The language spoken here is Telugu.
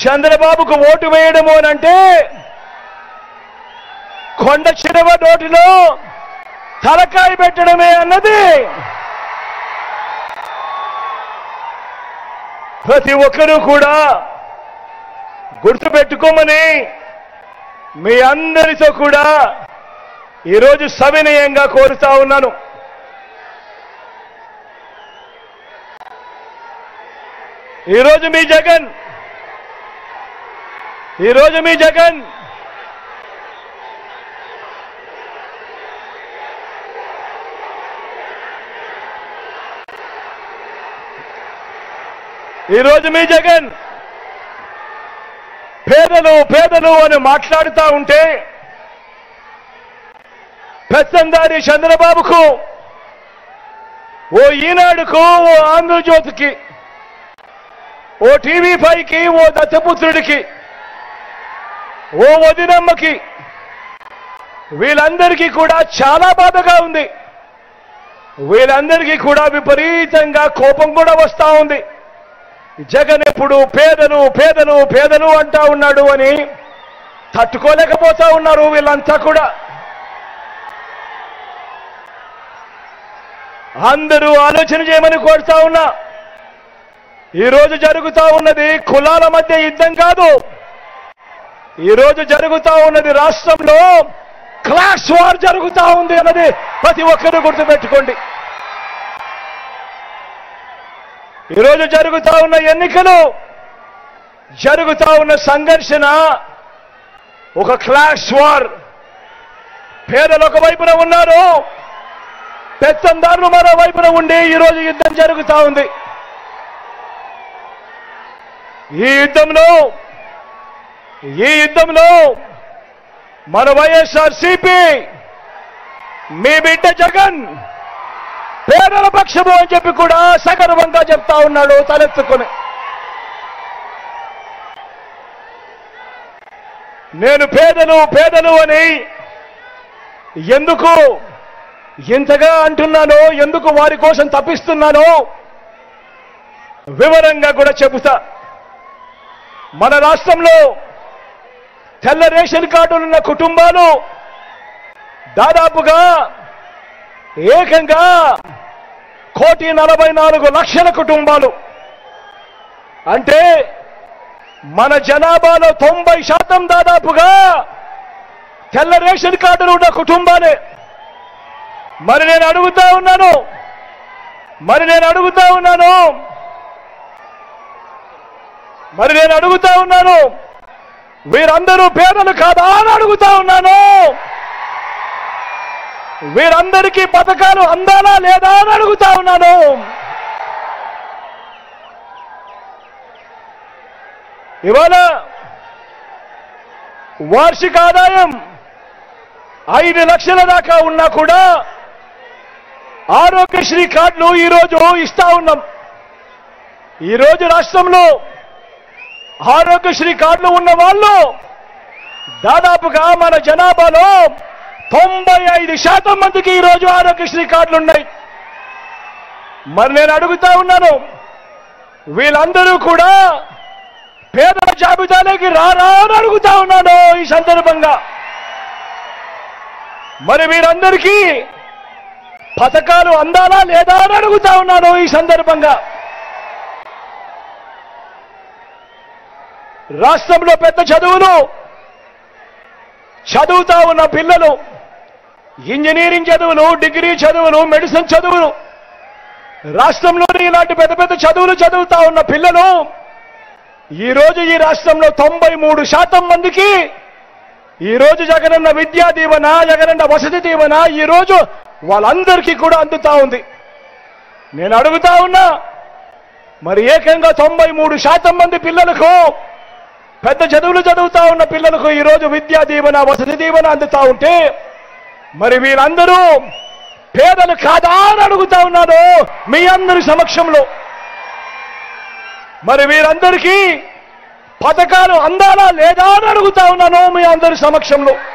చంద్రబాబుకు ఓటు వేయడము అంటే కొండ చిరవ నోటిలో తలకాయ పెట్టడమే అన్నది ప్రతి ఒక్కరూ కూడా గుర్తుపెట్టుకోమని మీ అందరితో కూడా ఈరోజు సవినయంగా కోరుతా ఉన్నాను. ఈరోజు మీ జగన్ పేదలు అని మాట్లాడుతూ ఉంటే పెత్తందారి చంద్రబాబుకు, ఓ ఈనాడుకు, ఓ ఆంధ్రజ్యోతికి, ఓ టీవీ5కి, ఓ దత్తపుత్రుడికి, ఓ వదినమ్మకి, వీళ్ళందరికీ కూడా చాలా బాధగా ఉంది. వీళ్ళందరికీ కూడా విపరీతంగా కోపం కూడా వస్తూ ఉంది. జగన్ ఎప్పుడు పేదలు అంటా ఉన్నాడు అని తట్టుకోలేకపోతా ఉన్నారు వీళ్ళంతా కూడా. అందరూ ఆలోచన చేయమని కోరుతా ఉన్నా. ఈరోజు జరుగుతా ఉన్నది కులాల మధ్య యుద్ధం కాదు. ఈరోజు జరుగుతా ఉన్నది రాష్ట్రంలో క్లాస్ వార్ జరుగుతా ఉంది అన్నది ప్రతి ఒక్కరూ గుర్తుపెట్టుకోండి. ఈరోజు జరుగుతా ఉన్న ఎన్నికలు, జరుగుతా ఉన్న సంఘర్షణ ఒక క్లాస్ వార్. పేదలు ఒక వైపున ఉన్నారు, పెత్తందారులు మరో వైపున ఉండి ఈరోజు యుద్ధం జరుగుతా ఉంది. ఈ యుద్ధంలో మన వైఎస్ఆర్సీపీ, మీ బిడ్డ జగన్ పేదల పక్షము అని చెప్పి కూడా సగర్వంగా చెప్తా ఉన్నాడు తలెత్తుకొని. నేను పేదలు అని ఎందుకు ఇంతగా అంటున్నానో, ఎందుకు వారి కోసం తప్పిస్తున్నానో వివరంగా కూడా చెబుతా. మన రాష్ట్రంలో తెల్ల రేషన్ కార్డులున్న కుటుంబాలు దాదాపుగా ఏకంగా 1,44,00,000 కుటుంబాలు. అంటే మన జనాభాలో 90% దాదాపుగా తెల్ల రేషన్ కార్డులు ఉన్న కుటుంబాలే. మరి నేను అడుగుతా ఉన్నాను, వీరందరూ పేదలు కాదా అని అడుగుతా ఉన్నాను. వీరందరికీ పథకాలు అందాలా లేదా అని అడుగుతా ఉన్నాను. ఇవాళ వార్షిక ఆదాయం 5 లక్షల దాకా ఉన్నా కూడా ఆరోగ్యశ్రీ కార్డులు ఈరోజు ఇస్తా ఉన్నాం. ఈరోజు రాష్ట్రంలో ఆరోగ్యశ్రీ కార్డులు ఉన్న వాళ్ళు దాదాపుగా మన జనాభాలో 95% మందికి ఈరోజు ఆరోగ్యశ్రీ కార్డులు ఉన్నాయి. మరి నేను అడుగుతా ఉన్నాను, వీళ్ళందరూ కూడా పేదల జాబితాలోకి రారా అని అడుగుతా ఉన్నాను ఈ సందర్భంగా. మరి వీరందరికీ పథకాలు అందాలా లేదా అని అడుగుతా ఉన్నాను ఈ సందర్భంగా. రాష్ట్రంలో పెద్ద చదువులు చదువుతా ఉన్న పిల్లలు, ఇంజనీరింగ్ చదువులు, డిగ్రీ చదువులు, మెడిసిన్ చదువులు, రాష్ట్రంలోని ఇలాంటి పెద్ద పెద్ద చదువులు చదువుతా ఉన్న పిల్లలు ఈరోజు ఈ రాష్ట్రంలో 93% మందికి ఈరోజు జగనన్న విద్యా దీవెన, జగనన్న వసతి దీవెన ఈరోజు వాళ్ళందరికీ కూడా అందుతా ఉంది. నేను అడుగుతా ఉన్నా, మరి ఏకంగా 93% మంది పిల్లలకు, పెద్ద చదువులు చదువుతా ఉన్న పిల్లలకు ఈరోజు విద్యా దీవెన, వసతి దీవెన అందుతా ఉంటే మరి వీళ్ళందరూ పేదలు కాదా అని అడుగుతా ఉన్నాను మీ అందరి సమక్షంలో. మరి వీరందరికీ పథకాలు అందాలా లేదా అని అడుగుతా ఉన్నాను మీ అందరి సమక్షంలో.